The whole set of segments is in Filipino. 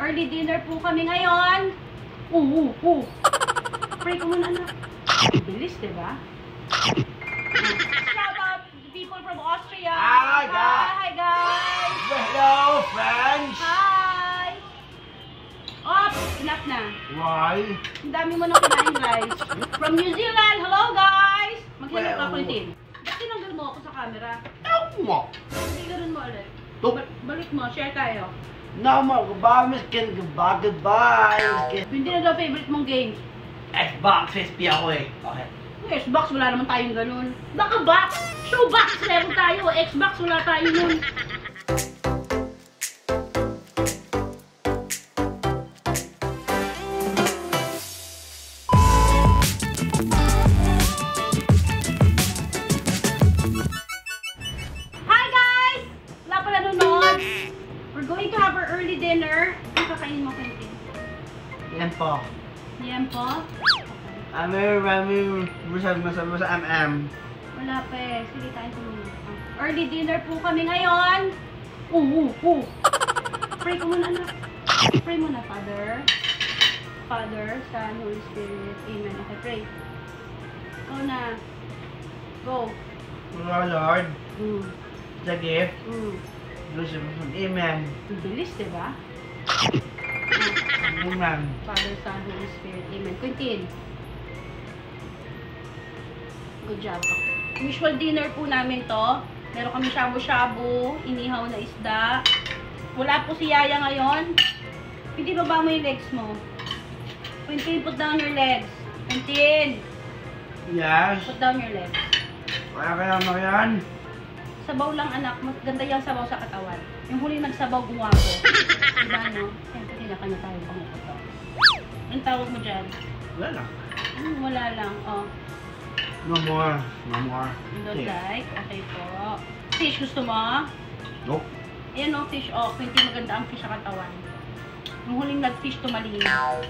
Early dinner po kami ngayon. Pray ko muna, anak. Bilis, diba? Shout out to the people from Austria. Hi, guys. Hi, guys. Hello, friends. Hi. Oh, enough na. Why? Ang dami mo nang kinain, guys. From New Zealand, hello, guys. Mag-hello ka, Quentin. Ba't tinanggal mo ako sa camera? Ewan mo. Hindi ganun mo ulit. Tuk. Balik mo, share tayo. Nama, goodbye, Miss Ken. Goodbye. Hindi na daw favorite mong game. Xbox, SP ako eh. Okay. Xbox, wala naman tayong ganun. Baka box! Showbox meron tayo. Xbox, wala tayo nun. Hi guys! Wala pala nanonood. We're going to have our early dinner. Ang kakainin mo, Quentin? Yan po. Yan po. Masa MM. Wala pa eh. Sige, kain ko muna. Early dinner po kami ngayon. Pray ko muna, anak. Pray muna, Father. Father, Son, Holy Spirit. Amen. Okay, pray. Ikaw na. Go. Oh Lord, the gift. Amen. Ang bilis, diba? Amen. Father, Son, Holy Spirit. Amen. Quentin. Good job. Usual dinner po namin to. Meron kami shabu-shabu, inihaw na isda. Wala po si Yaya ngayon. Quentin, baba mo yung legs mo. Quentin, put down your legs. Quentin, Yes. put down your legs. Kaya mo yan. Sabaw lang, anak. Maganda yung sabaw sa katawan. Yung huli nagsabaw, guwapo. Diba, no? Siyempre, kanya tayo pangukuto. Anong tawag mo dyan? Wala lang. Wala lang. Oh. No more. No more. You don't like? Okay po. Fish, gusto mo? Nope. Ayan o, fish. Oh, hindi maganda ang fish sa katawan. Yung huling nag-fish, tumalino.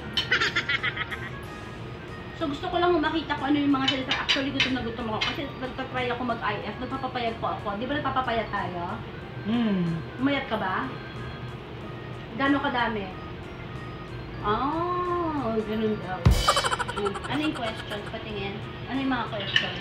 So, gusto ko lang makita ko ano yung mga salita. Actually, gutom na gutom ako. Kasi nagtatry ako mag-IF. Nagpapapayat po ako. Di ba nagpapapayat tayo? Umayat ka ba? Gano'ng kadami? Oh, ganun daw. Ano yung questions? Patingin. Ano yung mga questions?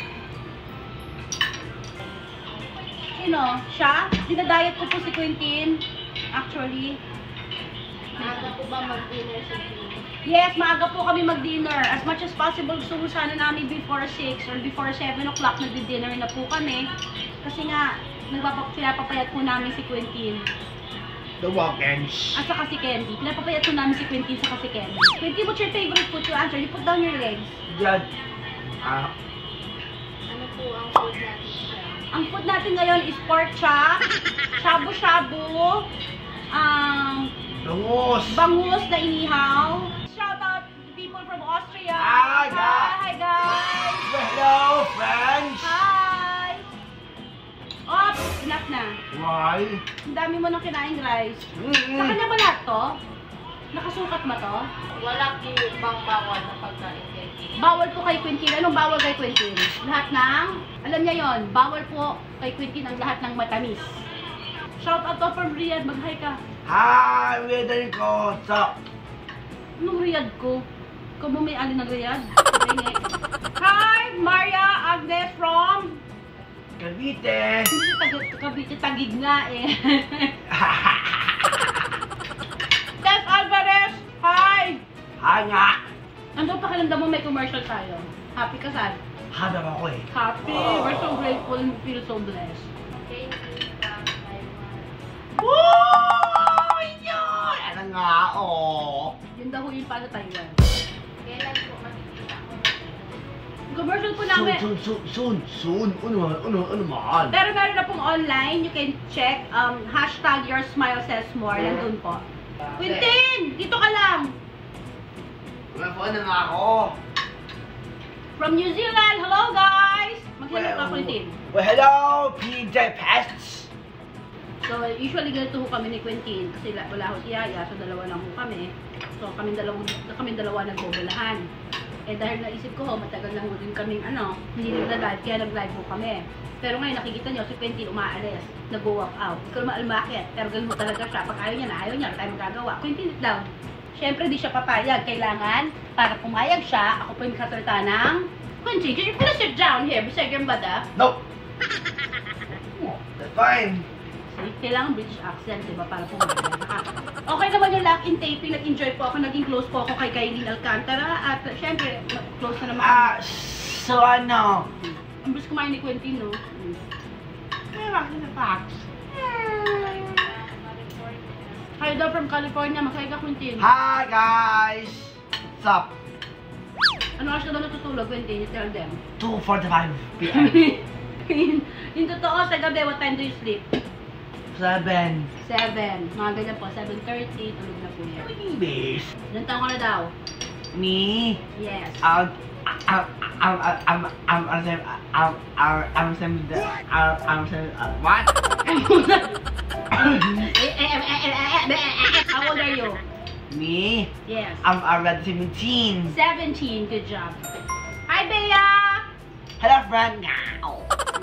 Sino? Siya? Dinadayet ko po si Quentin. Actually. Maaga po ba mag-dinner sa dinner? Yes, maaga po kami mag-dinner. As much as possible, gusto ko sana namin before 6 or before 7 o'clock nag-dinner na po kami. Kasi nga, pinapapayat po namin si Quentin. The walk-ins. At saka si Candy. Pinapapayat po namin si Quentin saka si Candy. Quentin, what's your favorite food to answer? You put down your legs. Dad. Ano po ang food natin siya? Ang food natin ngayon is pork chop, shabu-shabu, bangus na inihaw. Shout out to the people from Austria. Hi, guys. Hi, guys. Hello, friends. Hi. Oh, enough na. Why? Ang dami mo nang kinain rice. Sa kanya ba lahat to? Nakasukat ba to? Wala ibang bawal na pagkain kay Quentin. Bawal po kay Quentin. Anong bawal kay Quentin? Lahat ng, alam niya yon, bawal po kay Quentin ang lahat ng matamis. Shout out to from Riyadh. Mag-hi ka. Hi, weather ko. Sup? Anong Riyadh ko? Ikaw mo may alin ng Riyadh? Hi, Maria Agnes from Cavite. Hindi Cavite, Tagig nga eh. Tess Alvarez, hi! Hi nga. Ano pakiramdam mo may commercial tayo? Happy ka, sad? Hadap ako eh. Happy! We're so grateful and we feel so blessed. Thank you from Taiwan. Woo! Yun! Ano nga, oh. Yun daw yung para Taiwan. Kailan po makikita ko? Commercial po namin. Soon. Ano mahal? Pero meron na pong online. You can check. Hashtag your smile says more. Nandun po. Quentin! Dito ka lang! Wala po na nga ako. From New Zealand. Hello, guys! Mag-hello ka, Quentin. Well, hello, PJ Pests. So, usually ganito ho kami ni Quentin. Kasi wala ho si Yaya. So, dalawa lang ho kami. So, kami dalawa nagbobolahan. Eh dahil naisip ko, matagal lang din kaming hindi nag-live, kaya nag-live mo kami. Pero ngayon nakikita nyo, si Quentin umaalis, nag-walk out. Hindi ko naman alam bakit, pero ganun mo talaga siya. Pag ayaw niya, wala tayong magagawa. Quentin, sit down. Siyempre, di siya papayag. Kailangan, para pumayag siya, ako po yung kasalita ng Quentin, can you please sit down here beside your mother? No. That's fine. Kailangan British accent, di ba? Para pumayag. Okay naman yung lock in taping. Nag-enjoy po ako. Naging close po ako kay Kailin Alcantara. At syempre, close na naman. So ano? Ang bilis kumain ni Quentin, no? Meron na facts. Hi daw from California. Masaya ka, Quentin. Hi guys. What's up? Ano oras ka daw natutulog, Quentin? You tell them. 2:45 p.m. Yung totoo, sa gabi, what time do you sleep? 7. 7. Mga ganyan po, 7:30, tulog na po yan. English. Ilan taon ka na daw? Me? Yes. I'm what? How old are you? Me? Yes. I'm already 17. 17, good job. Hi, Bea! Hello, friend. Now.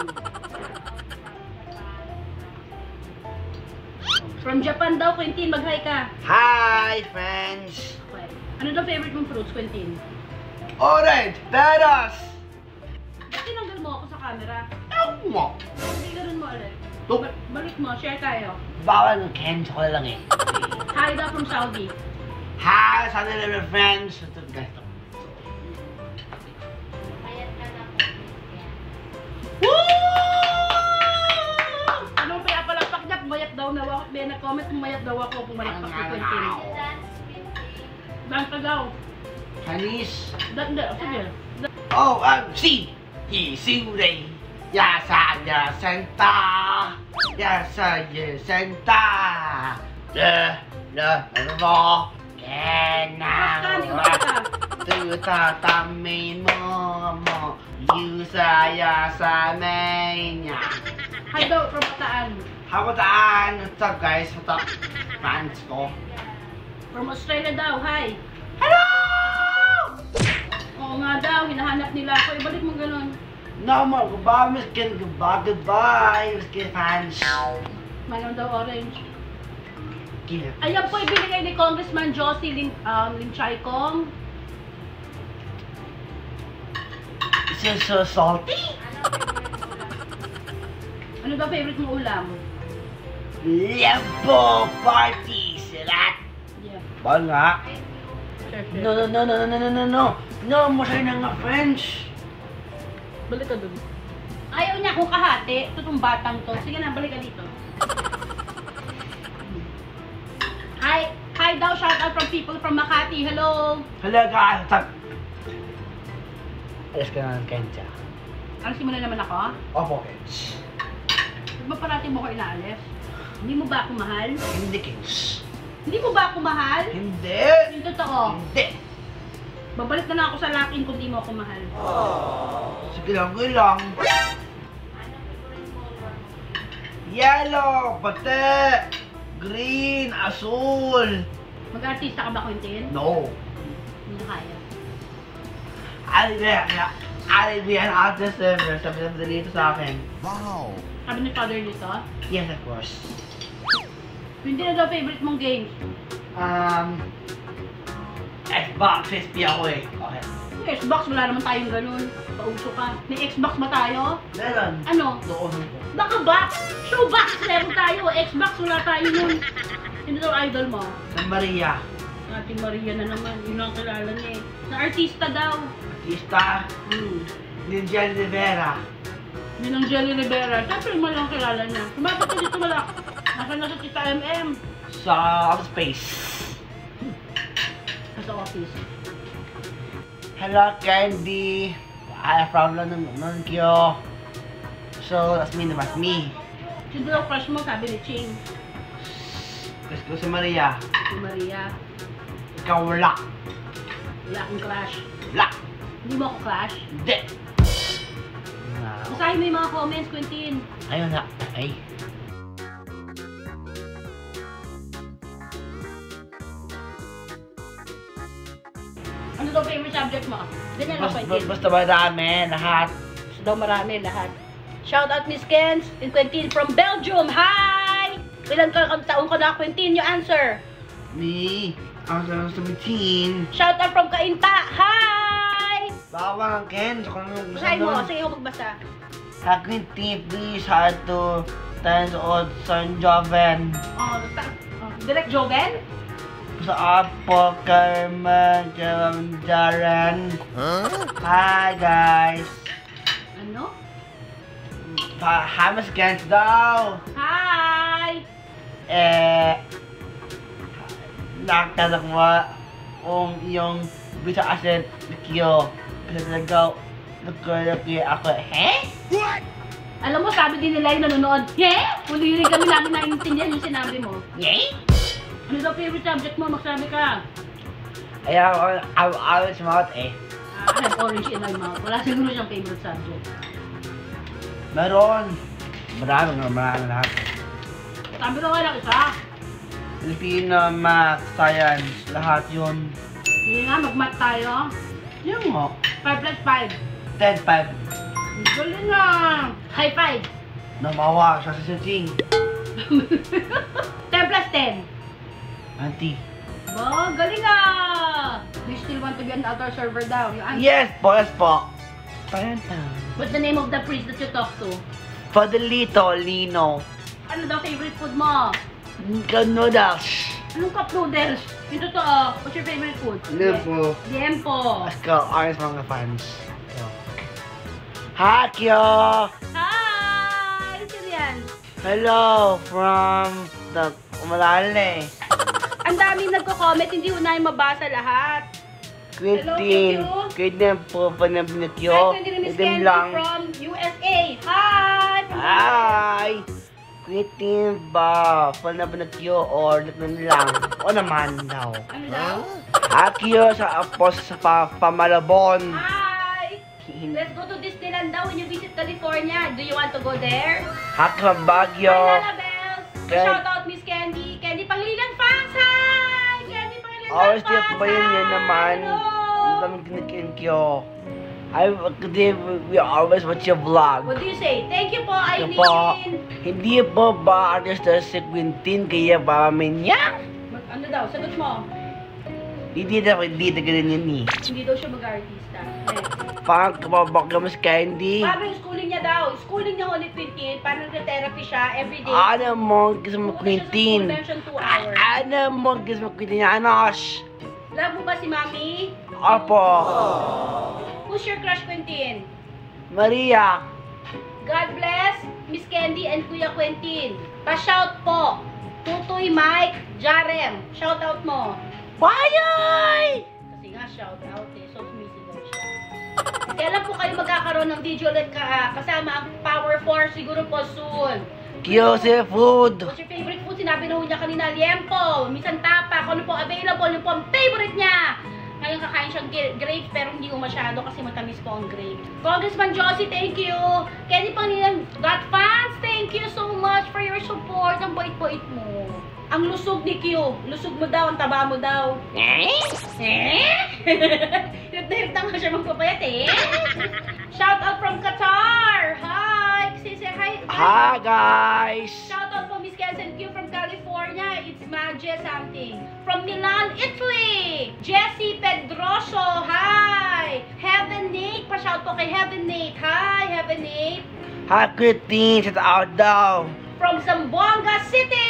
From Japan daw, Quentin, mag-hi ka. Hi, friends. Okay. Ano daw favorite mong fruits, Quentin? Orange, peras. Ba't tinanggal mo ako sa camera? Ewan mo. Hindi ganun mo ulit. Tuk. Balik mo, share tayo. Bawal ng Ken, ko lang eh. Hi daw from Saudi. Hi, sa mga friends. Ito, guys. Mayat ka na po. Ano kaya palakpak niya? Pumayat daw na ako. May na-comment, pumayat daw ako. Pumalakpak si Quentin. Dance ka daw. Chinese. Sige. Oh, si. Hisure. Yasa, yasenta. Yasa, yasenta. Ano? Kena. Tuta tamin mo. Yusa, yasa, menya. Hi daw from Bataan. Habataan. What's up, guys? What's up? Fans ko. From Australia daw, hi. Hello! Oo nga daw, hinahanap nila ako. Ibalik mo ganun. No more. Goodbye, Miss Ken. Goodbye, Miss Ken fans. Mayroon daw orange. Give. Ayan po, ibinigay ni Congressman Josie Limchaykong. This is so salty. Ano daw favorite mong ulam? Lempo party, sirat. Yeah. Ba nga? Sure. No. No, masaya na nga, friends. Balik ka dun. Ayaw niya akong kahati. Ito tong batang to. Sige na, balik ka dito. Hi daw, shout out from people from Makati. Hello. Hello, guys. What's up? Alas ka na ng Kensya. Alisin mo na naman ako? Opo, Kens. Ba't ba parati mo ko inaalis? Hindi mo ba ako mahal? Hindi, Kens. Hindi mo ba ako mahal? Hindi. Yung totoo. Hindi. Babalik na lang ako sa lakin kung di mo ako mahal. Sige lang. Yellow, pati, green, asul. Mag-artista ka ba, Quentin? No. Hindi na kaya. Alibia ang artist ever. Sabi na dito sa akin. Wow! Sabi ni father nito, Yes, of course. hindi na daw favorite mong games. Xbox, crispy ako eh. Okay. Yung Xbox, wala naman tayong ganun. Pauso ka. May Xbox ba tayo? Meron. Ano? Doon ko. Baka box! Showbox! Meron tayo. Xbox, wala tayo nun. Sino daw idol mo? San Maria. Ate Maria na naman. Yun ang kilala niya eh. Na artista daw. Artista. Ninja Rivera. Yun ang Jelly Rivera. Siyempre mo lang kilala niya. Kumapit ka dito wala. Nasaan na sa Tita MM? Sa space. Sa office. Hello, Candy. I'm from London, Kyo. So, that's me. Sino daw crush mo? Sabi ni Ching. Gusto ko si Maria. Si Maria. Ikaw wala. Wala akong crush. Wala. Hindi mo ako crush? Hindi. Basahin mo yung mga comments, Quentin. Ayun na. Ay. Ano daw favorite subject mo? Ganyan lang, Quentin. Basta marami, lahat. Gusto daw marami, lahat. Shout out Miss Kens and Quentin from Belgium. Hi! Ilan taong ka na, Quentin? Your answer. Me, I'm 17. Shout out from Kainta. Hi! Bawang Ken, kung ano gusto Basahin mo. nun. Sige, ako magbasa. Hakin please, hard to 10 old son Joven. Direct Joven? Sa Apo, Carmen, Jaren. Hi guys. Ano? Hamas Kens daw. Hi! Nakakalak mo kung iyong bisa asin Kyo. Kasi nagaw, nagkalaki ako. Alam mo, sabi din nila yung nanonood, huli rin kami namin naiintindihan yung sinabi mo. Ano daw favorite subject mo? Magsabi ka. Ayaw, I was mouth I have orange in my mouth. Wala siguro siyang favorite subject. Meron. Marami lahat. Sabi ko nga lang isa. Filipino, Math, Science, lahat yun. Hindi nga, mag-math tayo. Yung mo. 5 plus 5. 10, 5. Galing nga. High five. Namawa siya sa sitting. 10 plus 10. Auntie. Ba, galing nga. Do you still want to be an outer server daw? Yung answer. Yes po. Panta. What's the name of the priest that you talk to? Fadelito, Lino. Ano daw favorite food mo? Noodles. Anong cup noodles? Yung totoo. What's your favorite food? Lipo. Liempo. Let's go. Orange mga fans. Hakyo! Hi! Sino yan? Hello from the Umalale. Ang daming nagko-comment, hindi ko na yung mabasa lahat. Quentin. Hello, Quentin po pa na binakyo. Hi, Quentin and Miss Candy from USA. Hi! Hi! Quentin ba? Pa na binakyo or natin lang? O naman daw. Ano daw? Hakyo sa apos sa Pamalabon. Hi! Let's go to Disneyland daw when you visit California. Do you want to go there? Hakyo Bagyo. Hi, Lala Bells! Okay. Shout out Miss Candy. Candy Pangilinan fans! Hi! Candy Pangilinan Always fans! tip ba yun naman? Hello! Ang daming kinikinkyo. We always watch your vlog. What do you say? Thank you po, Ito po, Eileen! hindi po ba artista si Quentin kaya ba niya? Ano daw? Sagot mo. Hindi na ganun yun eh. Hindi daw siya mag-artista. Pang kababak ka mas candy. Paano yung schooling niya daw? Schooling niya ulit, Quentin. Paano nag-therapy siya everyday? Ano mo gusto mo Quentin? Pupunta siya sa school, mention 2 hours. Ano mo gusto mo Quentin? Anos? Love mo ba si Mami? Opo. Who's your crush, Quentin? Maria. God bless Miss Candy and Kuya Quentin. Pa-shout po. Tutoy Mike Jarem. Shout out mo. Bayoy! Kasi nga shout out eh. So sumisigaw siya. Kailan po kayo magkakaroon ng video ulit kasama ang Power 4? Siguro po soon. Kiyose food. What's your favorite food? Sinabi na niya kanina, liempo, minsan tapa, kung ano po available, yung po ang favorite niya. Ngayon kakain siyang grape pero hindi ko masyado kasi matamis po ang grape. Congressman Josie, thank you. Candy Pangilinan, God fans, thank you so much for your support. Ang bait-bait mo. Ang lusog ni Q. Lusog mo daw, ang taba mo daw. Hirap na nga siya magpapayat eh. Shout out from Qatar. Hi. Say hi. Hi guys. Shout out po Miss Kensen Q from California. It's Magia something. From Milan, Italy. Jessie Pedroso. Hi. Heaven Nate. Pa-shout po kay Heaven Nate. Hi, Heaven Nate. Hi Quentin. Shout out daw. From Zamboanga City.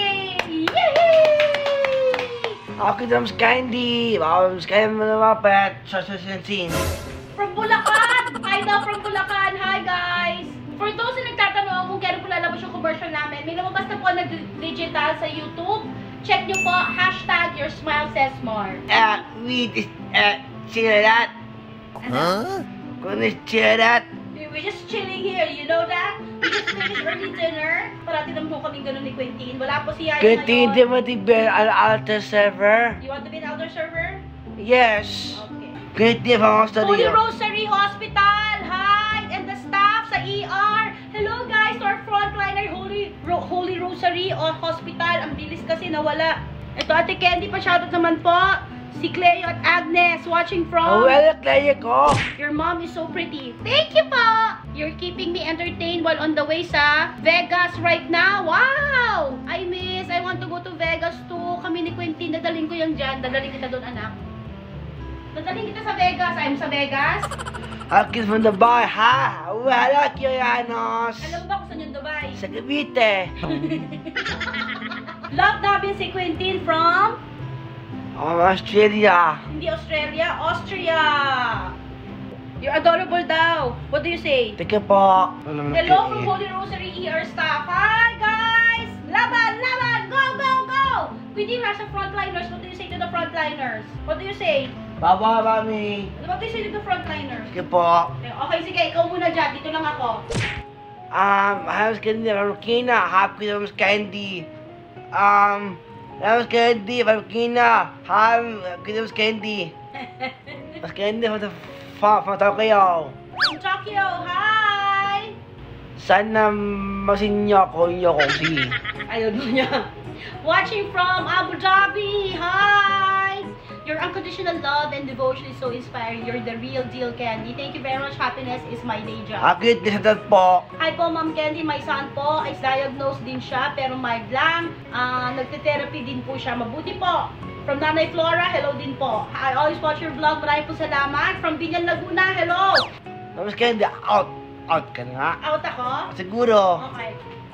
Yay! Ako daw mas candy. Mas candy mo na mapet. Sa scene. From Bulacan! Hi daw from Bulacan! Hi guys! For those na nagtatanong kung kailan po lalabas yung commercial namin, may lumabas na po na digital sa YouTube. Check nyo po, hashtag your smile says more. We just, chill that. Huh? Kung chill that. We're just chilling here, you know that? We just finished early dinner. Parati naman po kaming ganun ni Quentin. Wala po si Yaya Quentin, di ngayon. mo tibel al altar server? You want to be an elder server? Yes. Okay. Quentin, vamos to Holy Rio. Rosary Hospital! Hi! And the staff sa ER! Hello guys to our frontliner, Holy Rosary Hospital. Ang bilis kasi nawala. Ito Ate Candy, pa-shoutout naman po. Si Cleo at Agnes watching from... Well, Clay ko. Your mom is so pretty. Thank you po! You're keeping me entertained while on the way sa Vegas right now. Wow! I want to go to Vegas too. Kami ni Quentin, dadaling ko yan dyan. Dadaling kita doon, anak. Dadaling kita sa Vegas. I'm sa Vegas. Akis from Dubai, ha? Wala Kirianos. Alam mo ba kung saan yung Dubai? Sa Cavite. Love namin si Quentin from... Australia. Hindi Australia, Austria. You're adorable daw. What do you say? Teka po. Hello from Holy Rosary ER staff. Hi guys! Laban! Laban! Go! Go! Go! Quentin has a frontliners. What do you say to the frontliners? What do you say? Baba, mami. What do you say to the frontliners? Sige po. Okay, sige. Ikaw muna dyan. Dito lang ako. Halos candy from Kina. Happy Christmas candy. Halos candy from Kina. Happy Christmas candy. Halos candy from Tokyo. From Tokyo. Hi! Sana masinyo ko si. Ayun mo niya. Watching from Abu Dhabi. Hi! Your unconditional love and devotion is so inspiring. You're the real deal, Candy. Thank you very much. Happiness is my day job. Akit din sa po. Hi po, Ma'am Candy. My son po is diagnosed din siya, pero mild lang. Nagte-therapy din po siya. Mabuti po. From Nanay Flora, hello din po. I always watch your vlog. Maraming po salamat. From Binyan, Laguna, hello. Halos candy, out. Out ka na. Out ako? Siguro. Okay.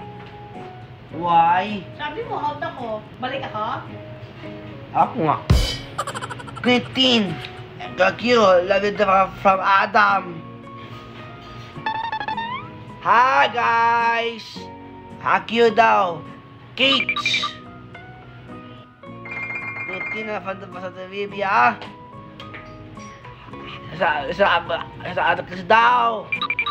Why? Sabi mo, out ako. Balik ako? Ako nga. Quentin. Kakyo, love you from Adam. Hi guys. Hakyo daw. Kate. Quentin na fan sa Bibia. Sa anak daw.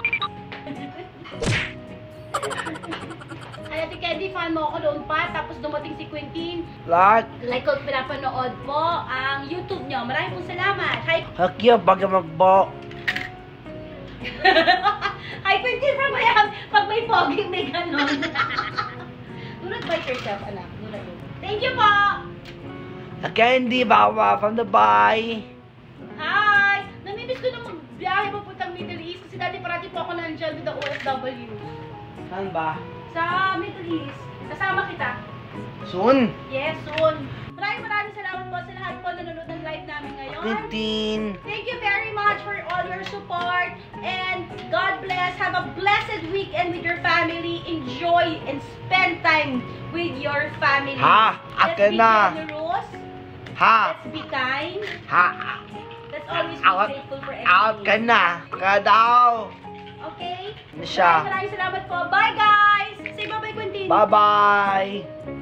Ay, Ate Candy, fan mo ako doon pa. Tapos dumating si Quentin. Like. Like ko pinapanood po ang YouTube nyo. Maraming pong salamat. Hi, Hakyo, baga magbo. Hi Quentin, from Miami. Pag may pogi, may ganon. Do not bite yourself, anak. Do not. Thank you po. Candy, bawa from Dubai. Hi. Namimiss ko na magbiyahe papuntang Middle East kasi dati parati po ako nandiyan with the OFW. Saan ba? Sa Middle East. Kasama kita. Soon. Yes, soon. Maraming salamat po sa lahat po na nanonood ng live namin ngayon. Quentin. Thank you very much for all your support. And God bless. Have a blessed weekend with your family. Enjoy and spend time with your family. Ha? Let's Akin be na. generous. Ha? Let's be kind. Ha? Let's always be Out. grateful for Out ka everything. na. Ka daw. Okay? Ano siya? Maraming salamat po. Bye guys! Say bye-bye, Quentin. Bye-bye.